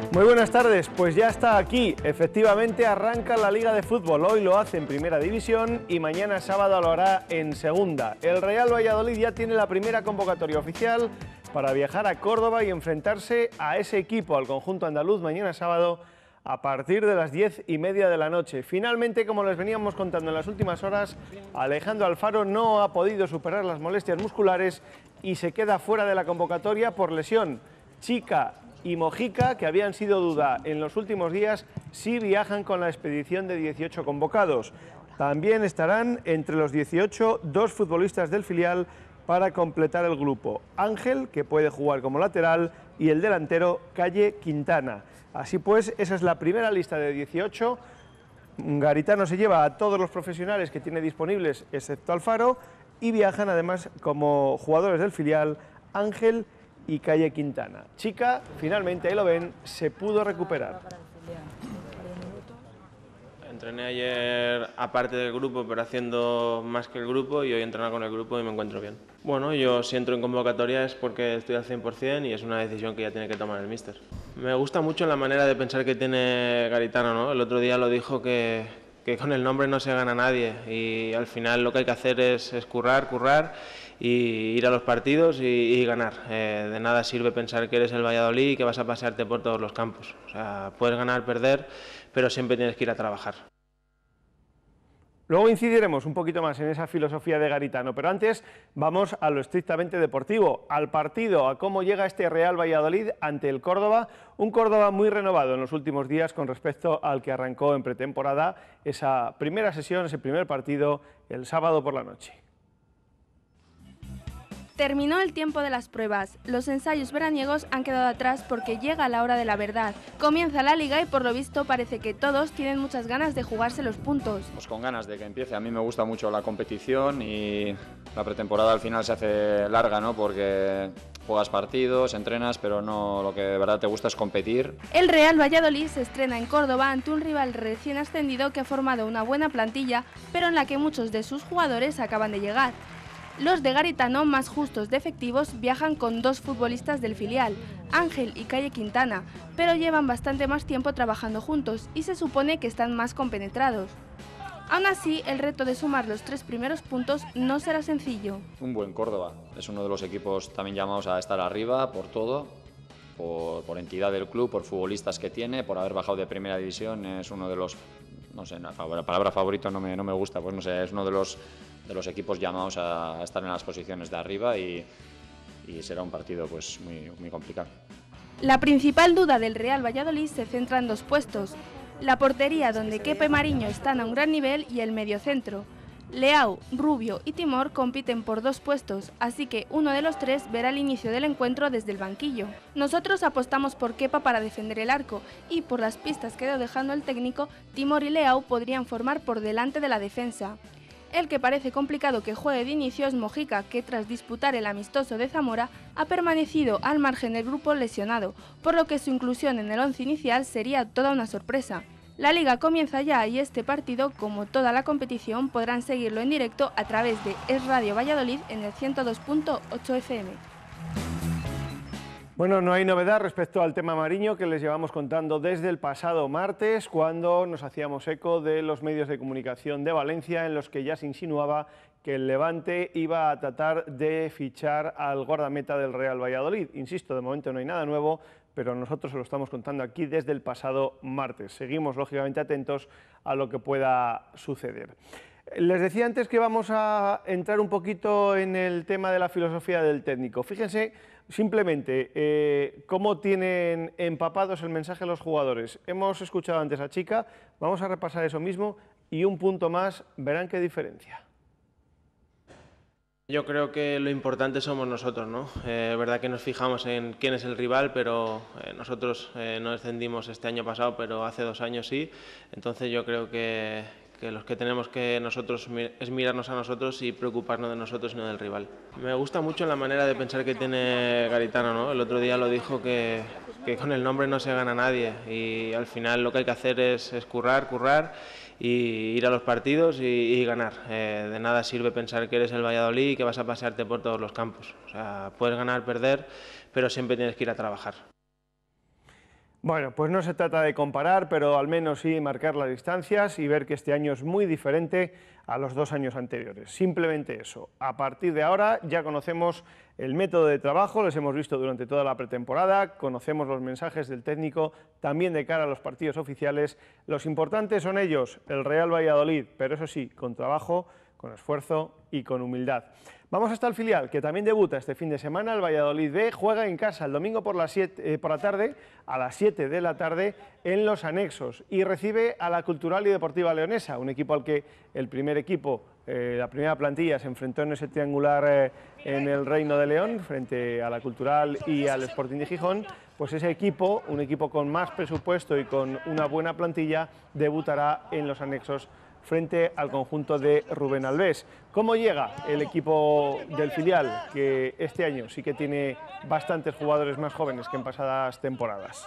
Muy buenas tardes, pues ya está aquí, efectivamente arranca la Liga de Fútbol, hoy lo hace en Primera División y mañana sábado lo hará en Segunda. El Real Valladolid ya tiene la primera convocatoria oficial para viajar a Córdoba y enfrentarse a ese equipo, al conjunto andaluz, mañana sábado a partir de las 10:30 de la noche. Finalmente, como les veníamos contando en las últimas horas, Alejandro Alfaro no ha podido superar las molestias musculares y se queda fuera de la convocatoria por lesión. Chica y Mojica, que habían sido duda en los últimos días, sí viajan con la expedición de 18 convocados. También estarán entre los 18 dos futbolistas del filial para completar el grupo. Ángel, que puede jugar como lateral, y el delantero Calle Quintana. Así pues, esa es la primera lista de 18. Garitano se lleva a todos los profesionales que tiene disponibles, excepto Alfaro, y viajan además como jugadores del filial Ángel y Calle Quintana. Chica, finalmente, ahí lo ven, se pudo recuperar. Entrené ayer aparte del grupo, pero haciendo más que el grupo, y hoy he entrenado con el grupo y me encuentro bien. Bueno, yo si entro en convocatoria es porque estoy al 100% y es una decisión que ya tiene que tomar el míster. Me gusta mucho la manera de pensar que tiene Garitano, ¿no? El otro día lo dijo que con el nombre no se gana nadie y al final lo que hay que hacer es currar y ir a los partidos y ganar. De nada sirve pensar que eres el Valladolid y que vas a pasearte por todos los campos. O sea, puedes ganar, perder, pero siempre tienes que ir a trabajar. Luego incidiremos un poquito más en esa filosofía de Garitano, pero antes vamos a lo estrictamente deportivo, al partido, a cómo llega este Real Valladolid ante el Córdoba, un Córdoba muy renovado en los últimos días con respecto al que arrancó en pretemporada esa primera sesión, ese primer partido, el sábado por la noche. Terminó el tiempo de las pruebas. Los ensayos veraniegos han quedado atrás porque llega la hora de la verdad. Comienza la liga y por lo visto parece que todos tienen muchas ganas de jugarse los puntos. Pues con ganas de que empiece. A mí me gusta mucho la competición y la pretemporada al final se hace larga, ¿no? Porque juegas partidos, entrenas, pero no, lo que de verdad te gusta es competir. El Real Valladolid se estrena en Córdoba ante un rival recién ascendido que ha formado una buena plantilla, pero en la que muchos de sus jugadores acaban de llegar. Los de Garitano, más justos de efectivos, viajan con dos futbolistas del filial, Ángel y Calle Quintana, pero llevan bastante más tiempo trabajando juntos y se supone que están más compenetrados. Aún así, el reto de sumar los 3 primeros puntos no será sencillo. Un buen Córdoba, es uno de los equipos también llamados a estar arriba por todo, por entidad del club, por futbolistas que tiene, por haber bajado de primera división, es uno de los, no sé, la palabra favorito no me gusta, pues no sé, es uno de los equipos llamados a estar en las posiciones de arriba y será un partido pues muy complicado. La principal duda del Real Valladolid se centra en dos puestos: la portería, donde Kepa y Mariño están a un gran nivel, y el mediocentro. Leao, Rubio y Timor compiten por 2 puestos, así que uno de los 3 verá el inicio del encuentro desde el banquillo. Nosotros apostamos por Kepa para defender el arco y, por las pistas que ha ido dejando el técnico, Timor y Leao podrían formar por delante de la defensa. El que parece complicado que juegue de inicio es Mojica, que tras disputar el amistoso de Zamora ha permanecido al margen del grupo lesionado, por lo que su inclusión en el once inicial sería toda una sorpresa. La liga comienza ya y este partido, como toda la competición, podrán seguirlo en directo a través de Es Radio Valladolid en el 102.8 FM. Bueno, no hay novedad respecto al tema Mariño, que les llevamos contando desde el pasado martes, cuando nos hacíamos eco de los medios de comunicación de Valencia, en los que ya se insinuaba que el Levante iba a tratar de fichar al guardameta del Real Valladolid. Insisto, de momento no hay nada nuevo, pero nosotros se lo estamos contando aquí desde el pasado martes. Seguimos, lógicamente, atentos a lo que pueda suceder. Les decía antes que vamos a entrar un poquito en el tema de la filosofía del técnico. Fíjense simplemente cómo tienen empapados el mensaje los jugadores. Hemos escuchado antes a Chica, vamos a repasar eso mismo y un punto más, verán qué diferencia. Yo creo que lo importante somos nosotros, ¿no? Es verdad que nos fijamos en quién es el rival, pero nosotros no descendimos este año pasado, pero hace 2 años sí. Entonces yo creo que los que tenemos que nosotros es mirarnos a nosotros y preocuparnos de nosotros y no del rival. Me gusta mucho la manera de pensar que tiene Garitano, ¿no? El otro día lo dijo que con el nombre no se gana nadie y al final lo que hay que hacer es currar y ir a los partidos y ganar. De nada sirve pensar que eres el Valladolid y que vas a pasearte por todos los campos. O sea, puedes ganar, perder, pero siempre tienes que ir a trabajar. Bueno, pues no se trata de comparar, pero al menos sí marcar las distancias y ver que este año es muy diferente a los 2 años anteriores. Simplemente eso. A partir de ahora ya conocemos el método de trabajo, les hemos visto durante toda la pretemporada, conocemos los mensajes del técnico, también de cara a los partidos oficiales. Los importantes son ellos, el Real Valladolid, pero eso sí, con trabajo, con esfuerzo y con humildad. Vamos hasta el filial, que también debuta este fin de semana. El Valladolid B juega en casa el domingo por la tarde, a las 7 de la tarde, en Los Anexos, y recibe a la Cultural y Deportiva Leonesa, un equipo al que el primer equipo, la primera plantilla, se enfrentó en ese triangular en el Reino de León, frente a la Cultural y al Sporting de Gijón. Pues ese equipo, un equipo con más presupuesto y con una buena plantilla, debutará en Los Anexos frente al conjunto de Rubén Albés. ¿Cómo llega el equipo del filial, que este año sí que tiene bastantes jugadores más jóvenes que en pasadas temporadas?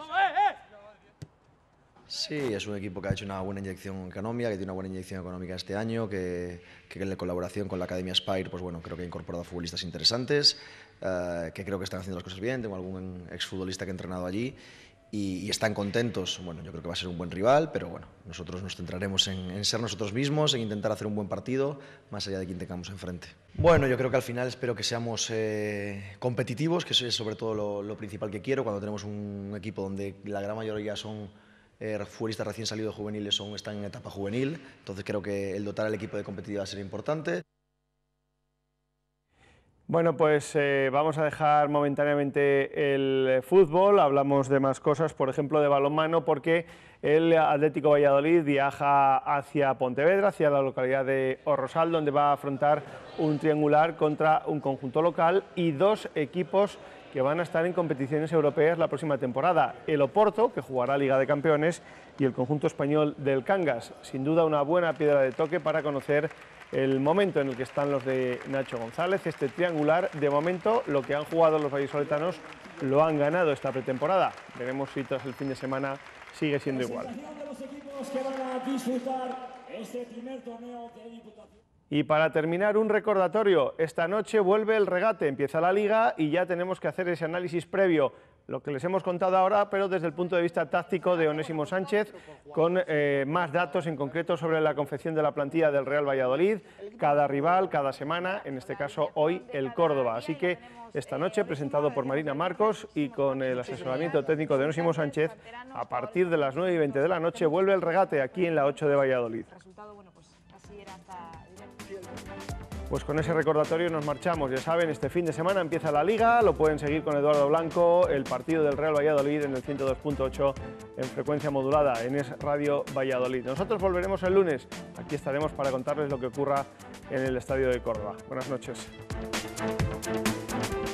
Sí, es un equipo que ha hecho una buena inyección económica, que tiene una buena inyección económica este año, que en la colaboración con la Academia Spire, pues bueno, creo que ha incorporado futbolistas interesantes, que creo que están haciendo las cosas bien. Tengo algún exfutbolista que ha entrenado allí y están contentos. Bueno, yo creo que va a ser un buen rival, pero bueno, nosotros nos centraremos en ser nosotros mismos, en intentar hacer un buen partido, más allá de quien tengamos enfrente. Bueno, yo creo que al final espero que seamos competitivos, que eso es sobre todo lo principal que quiero, cuando tenemos un equipo donde la gran mayoría son futbolistas recién salidos juveniles, están en etapa juvenil. Entonces creo que el dotar al equipo de competitividad va a ser importante. Bueno, pues vamos a dejar momentáneamente el fútbol, hablamos de más cosas, por ejemplo de balonmano, porque el Atlético Valladolid viaja hacia Pontevedra, hacia la localidad de Orrosal, donde va a afrontar un triangular contra un conjunto local y 2 equipos que van a estar en competiciones europeas la próxima temporada. El Oporto, que jugará Liga de Campeones, y el conjunto español del Cangas. Sin duda una buena piedra de toque para conocer el momento en el que están los de Nacho González. Este triangular, de momento, lo que han jugado los vallisoletanos lo han ganado esta pretemporada. Veremos si tras el fin de semana sigue siendo igual. Y para terminar, un recordatorio. Esta noche vuelve el regate, empieza la Liga y ya tenemos que hacer ese análisis previo, lo que les hemos contado ahora, pero desde el punto de vista táctico de Onésimo Sánchez, con más datos en concreto sobre la confección de la plantilla del Real Valladolid, cada rival, cada semana, en este caso hoy el Córdoba. Así que esta noche, presentado por Marina Marcos y con el asesoramiento técnico de Onésimo Sánchez, a partir de las 9:20 de la noche vuelve el regate aquí en la 8 de Valladolid. Pues con ese recordatorio nos marchamos. Ya saben, este fin de semana empieza la Liga, lo pueden seguir con Eduardo Blanco, el partido del Real Valladolid en el 102.8 en frecuencia modulada, en Es Radio Valladolid. Nosotros volveremos el lunes, aquí estaremos para contarles lo que ocurra en el Estadio de Córdoba. Buenas noches.